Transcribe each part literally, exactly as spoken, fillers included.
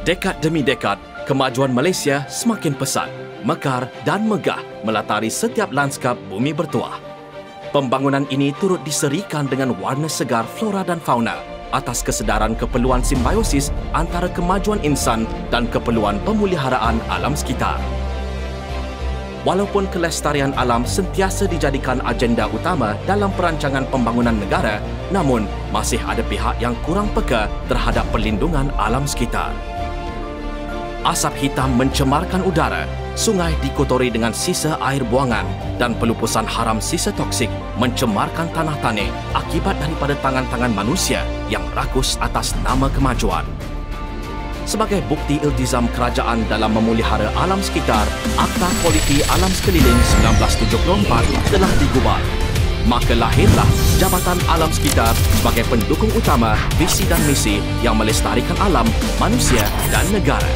Dekad demi dekad, kemajuan Malaysia semakin pesat, mekar dan megah melatari setiap lanskap bumi bertuah. Pembangunan ini turut diserikan dengan warna segar flora dan fauna atas kesedaran keperluan simbiosis antara kemajuan insan dan keperluan pemeliharaan alam sekitar. Walaupun kelestarian alam sentiasa dijadikan agenda utama dalam perancangan pembangunan negara, namun masih ada pihak yang kurang peka terhadap perlindungan alam sekitar. Asap hitam mencemarkan udara, sungai dikotori dengan sisa air buangan dan pelupusan haram sisa toksik mencemarkan tanah tanah akibat daripada tangan-tangan manusia yang rakus atas nama kemajuan. Sebagai bukti iltizam kerajaan dalam memelihara alam sekitar, Akta Kualiti Alam Sekeliling seribu sembilan ratus tujuh puluh empat telah digubal. Maka lahirlah Jabatan Alam Sekitar sebagai pendukung utama visi dan misi yang melestarikan alam, manusia dan negara.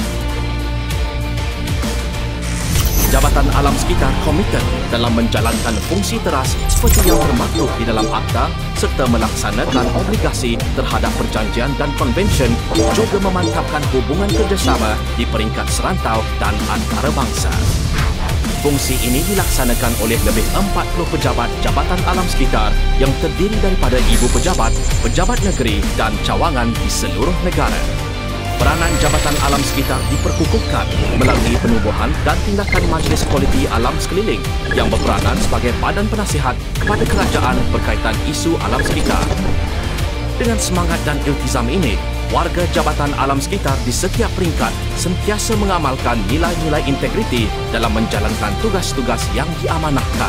Jabatan Alam Sekitar komited dalam menjalankan fungsi teras seperti yang termaktub di dalam akta serta melaksanakan obligasi terhadap perjanjian dan konvensyen, juga memantapkan hubungan kerjasama di peringkat serantau dan antarabangsa. Fungsi ini dilaksanakan oleh lebih empat puluh pejabat Jabatan Alam Sekitar yang terdiri daripada ibu pejabat, pejabat negeri dan cawangan di seluruh negara. Peranan Jabatan Alam Sekitar diperkukuhkan melalui penubuhan dan tindakan Majlis Kualiti Alam Sekeliling yang berperanan sebagai badan penasihat kepada kerajaan berkaitan isu alam sekitar. Dengan semangat dan iltizam ini, warga Jabatan Alam Sekitar di setiap peringkat sentiasa mengamalkan nilai-nilai integriti dalam menjalankan tugas-tugas yang diamanahkan.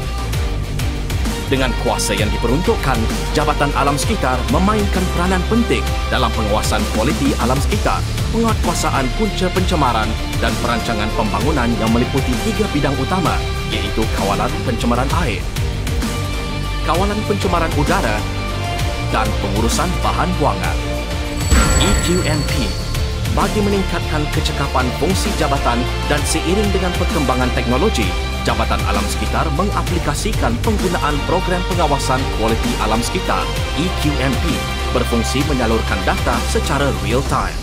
Dengan kuasa yang diperuntukkan, Jabatan Alam Sekitar memainkan peranan penting dalam penguasaan kualiti alam sekitar, penguatkuasaan punca pencemaran dan perancangan pembangunan yang meliputi tiga bidang utama, iaitu kawalan pencemaran air, kawalan pencemaran udara dan pengurusan bahan buangan. E Q M P bagi meningkatkan kecekapan fungsi jabatan dan seiring dengan perkembangan teknologi, Jabatan Alam Sekitar mengaplikasikan penggunaan program pengawasan kualiti alam sekitar E Q M P berfungsi menyalurkan data secara real time.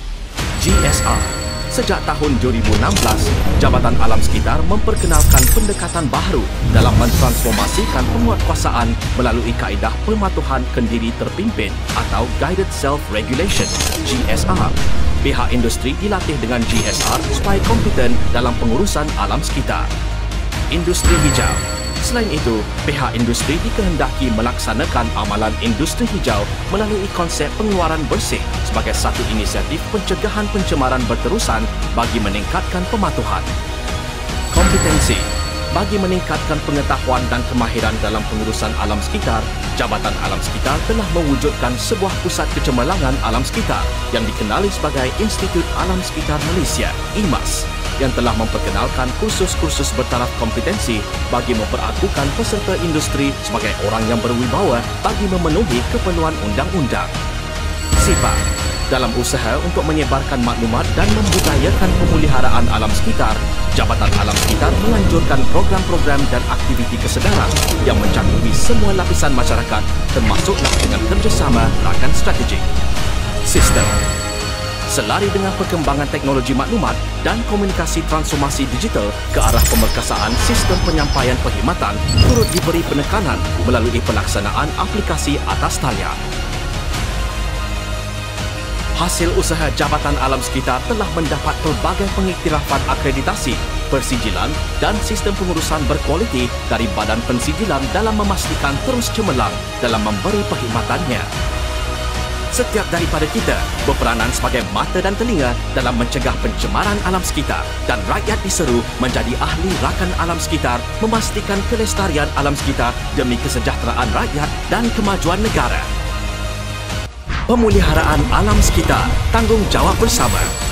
G S R. Sejak tahun dua ribu enam belas, Jabatan Alam Sekitar memperkenalkan pendekatan baharu dalam mentransformasikan penguatkuasaan melalui kaedah pematuhan kendiri terpimpin atau Guided Self-Regulation G S R. Pihak industri dilatih dengan G S R supaya kompeten dalam pengurusan alam sekitar. Industri hijau. Selain itu, pihak industri dikehendaki melaksanakan amalan industri hijau melalui konsep pengeluaran bersih sebagai satu inisiatif pencegahan pencemaran berterusan bagi meningkatkan pematuhan. Kompetensi. Bagi meningkatkan pengetahuan dan kemahiran dalam pengurusan alam sekitar, Jabatan Alam Sekitar telah mewujudkan sebuah pusat kecemerlangan alam sekitar yang dikenali sebagai Institut Alam Sekitar Malaysia, I M A S, yang telah memperkenalkan kursus-kursus bertaraf kompetensi bagi memperakukan peserta industri sebagai orang yang berwibawa bagi memenuhi keperluan undang-undang. Sifat. Dalam usaha untuk menyebarkan maklumat dan membudayakan pemeliharaan alam sekitar, Jabatan Alam Sekitar menganjurkan program-program dan aktiviti kesedaran yang mencakupi semua lapisan masyarakat termasuklah dengan kerjasama rakan strategik. Sistem. Selari dengan perkembangan teknologi maklumat dan komunikasi transformasi digital ke arah pemerkasaan sistem penyampaian perkhidmatan turut diberi penekanan melalui pelaksanaan aplikasi atas talian. Hasil usaha Jabatan Alam Sekitar telah mendapat pelbagai pengiktirafan akreditasi, persijilan dan sistem pengurusan berkualiti dari Badan Pensijilan dalam memastikan terus cemerlang dalam memberi perkhidmatannya. Setiap daripada kita berperanan sebagai mata dan telinga dalam mencegah pencemaran alam sekitar dan rakyat diseru menjadi ahli rakan alam sekitar memastikan kelestarian alam sekitar demi kesejahteraan rakyat dan kemajuan negara. Pemeliharaan alam sekitar, tanggungjawab bersama.